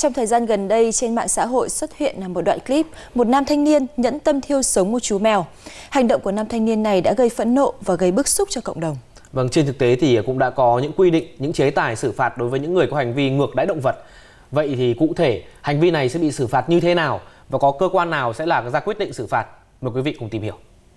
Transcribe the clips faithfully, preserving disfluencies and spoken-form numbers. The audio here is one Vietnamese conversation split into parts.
Trong thời gian gần đây, trên mạng xã hội xuất hiện một đoạn clip một nam thanh niên nhẫn tâm thiêu sống một chú mèo. Hành động của nam thanh niên này đã gây phẫn nộ và gây bức xúc cho cộng đồng. Vâng, trên thực tế thì cũng đã có những quy định, những chế tài xử phạt đối với những người có hành vi ngược đãi động vật. Vậy thì cụ thể, hành vi này sẽ bị xử phạt như thế nào và có cơ quan nào sẽ là ra quyết định xử phạt? Mời quý vị cùng tìm hiểu.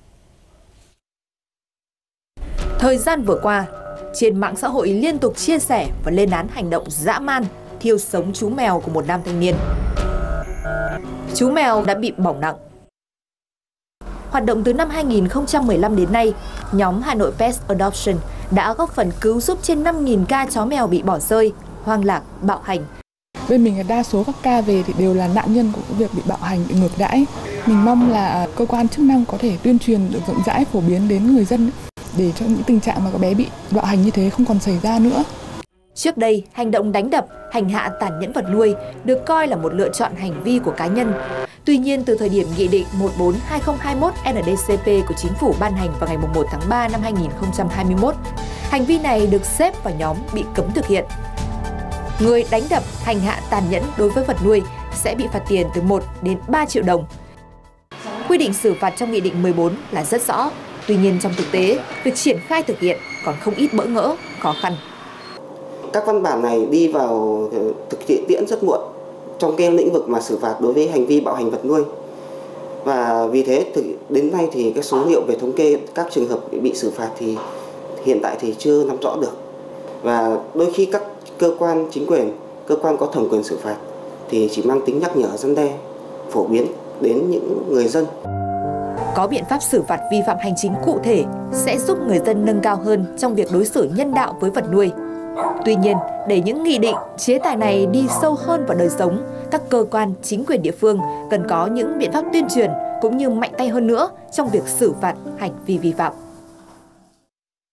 Thời gian vừa qua, trên mạng xã hội liên tục chia sẻ và lên án hành động dã man thiêu sống chú mèo của một nam thanh niên. Chú mèo đã bị bỏng nặng. Hoạt động từ năm hai nghìn không trăm mười lăm đến nay, nhóm Hà Nội Pet Adoption đã góp phần cứu giúp trên năm nghìn ca chó mèo bị bỏ rơi, hoang lạc, bạo hành. Bên mình đa số các ca về thì đều là nạn nhân của việc bị bạo hành, bị ngược đãi. Mình mong là cơ quan chức năng có thể tuyên truyền được rộng rãi, phổ biến đến người dân để cho những tình trạng mà các bé bị bạo hành như thế không còn xảy ra nữa. Trước đây, hành động đánh đập, hành hạ tàn nhẫn vật nuôi được coi là một lựa chọn hành vi của cá nhân. Tuy nhiên, từ thời điểm Nghị định một bốn hai không hai mốt N D C P của Chính phủ ban hành vào ngày một tháng ba năm hai nghìn không trăm hai mươi mốt, hành vi này được xếp vào nhóm bị cấm thực hiện. Người đánh đập, hành hạ tàn nhẫn đối với vật nuôi sẽ bị phạt tiền từ một đến ba triệu đồng. Quy định xử phạt trong Nghị định mười bốn là rất rõ. Tuy nhiên, trong thực tế, việc triển khai thực hiện còn không ít bỡ ngỡ, khó khăn. Các văn bản này đi vào thực tiễn rất muộn trong cái lĩnh vực mà xử phạt đối với hành vi bạo hành vật nuôi. Và vì thế đến nay thì cái số liệu về thống kê các trường hợp bị xử phạt thì hiện tại thì chưa nắm rõ được. Và đôi khi các cơ quan chính quyền, cơ quan có thẩm quyền xử phạt thì chỉ mang tính nhắc nhở, răn đe, phổ biến đến những người dân. Có biện pháp xử phạt vi phạm hành chính cụ thể sẽ giúp người dân nâng cao hơn trong việc đối xử nhân đạo với vật nuôi. Tuy nhiên, để những nghị định, chế tài này đi sâu hơn vào đời sống, các cơ quan, chính quyền địa phương cần có những biện pháp tuyên truyền cũng như mạnh tay hơn nữa trong việc xử phạt hành vi vi phạm.